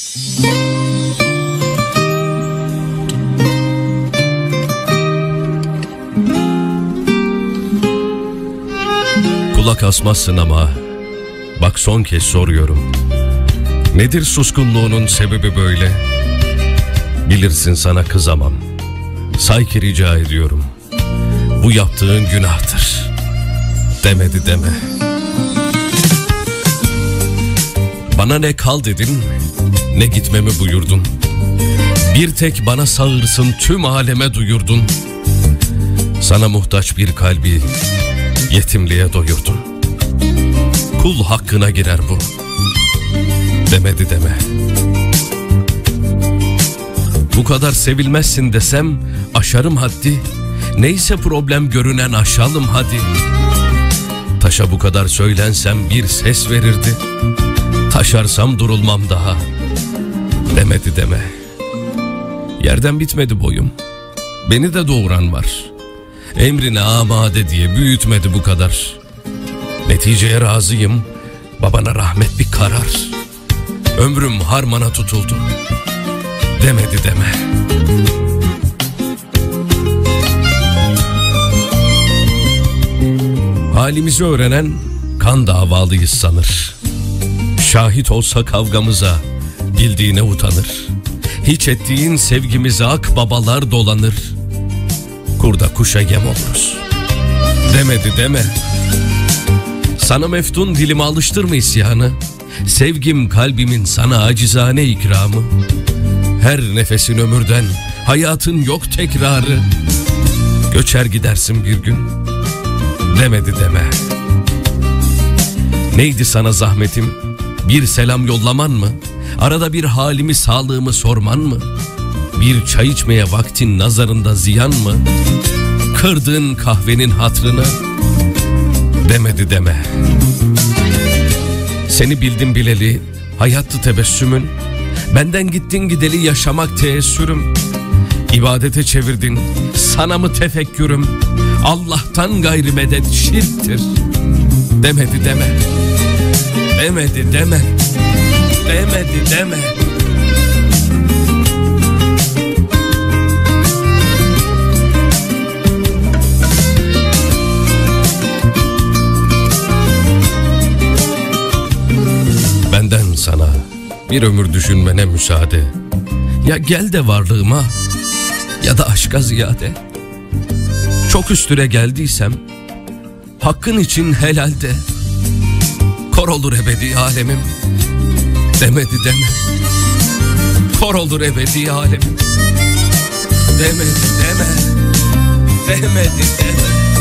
Kulak asmazsın ama bak son kez soruyorum. Nedir suskunluğunun sebebi böyle? Bilirsin sana kızamam. Say ki rica ediyorum. Bu yaptığın günahtır. Demedi deme. Bana ne kal dedin, ne gitmemi buyurdun. Bir tek bana sağırsın tüm aleme duyurdun. Sana muhtaç bir kalbi yetimliğe doyurdun. Kul hakkına girer bu. Demedi deme. Bu kadar sevilmezsin desem aşarım haddi. Neyse problem görünen aşalım hadi. Taşa bu kadar söylensem bir ses verirdi. Taşarsam durulmam daha. Demedi deme. Yerden bitmedi boyum. Beni de doğuran var. Emrine amade diye büyütmedi bu kadar. Neticeye razıyım. Babana rahmet bir karar. Ömrüm harmana tutuldu. Demedi deme. Halimizi öğrenen kan davalıyız sanır. Şahit olsa kavgamıza bildiğine utanır. Hiç ettiğin sevgimize akbabalar dolanır. Kurda kuşa yem oluruz. Demedi deme. Sana meftun dilime alıştırma isyanı. Sevgim kalbimin sana acizane ikramı. Her nefesin ömürden, hayatın yok tekrarı. Göçer gidersin bir gün. Demedi deme. Neydi sana zahmetim? Bir selam yollaman mı? Arada bir halimi sağlığımı sorman mı? Bir çay içmeye vaktin nazarında ziyan mı? Kırdığın kahvenin hatrını. Demedi deme. Seni bildim bileli, hayattı tebessümün. Benden gittin gideli yaşamak teessürüm. İbadete çevirdin, sana mı tefekkürüm? Allah'tan gayri medet şirktir. Demedi deme. Demedi deme. Demedi deme. Benden sana bir ömür düşünmene müsaade. Ya gel de varlığıma ya da aşka ziyade. Çok üstüne geldiysem hakkın için helalde. Kor olur ebedi alemim. Demedi deme. Kor olur ebedi alemim. Demedi deme. Demedi deme.